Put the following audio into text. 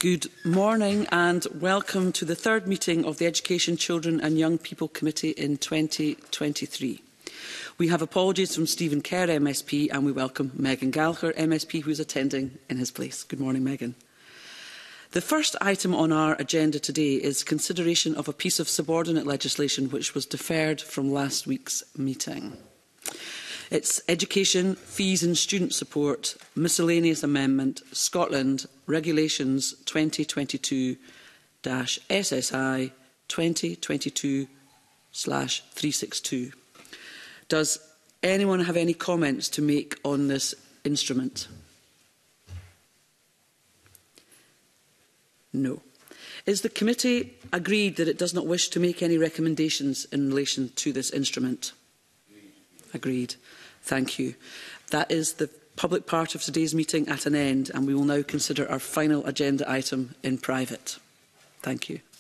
Good morning and welcome to the third meeting of the Education, Children and Young People Committee in 2023. We have apologies from Stephen Kerr MSP and we welcome Megan Gallagher MSP, who is attending in his place. Good morning, Megan. The first item on our agenda today is consideration of a piece of subordinate legislation which was deferred from last week's meeting. It's Education, Fees and Student Support, Miscellaneous Amendment, Scotland, Regulations 2022-SSI 2022/362. Does anyone have any comments to make on this instrument? No. Is the committee agreed that it does not wish to make any recommendations in relation to this instrument? Agreed. Thank you. That is the public part of today's meeting at an end, and we will now consider our final agenda item in private. Thank you.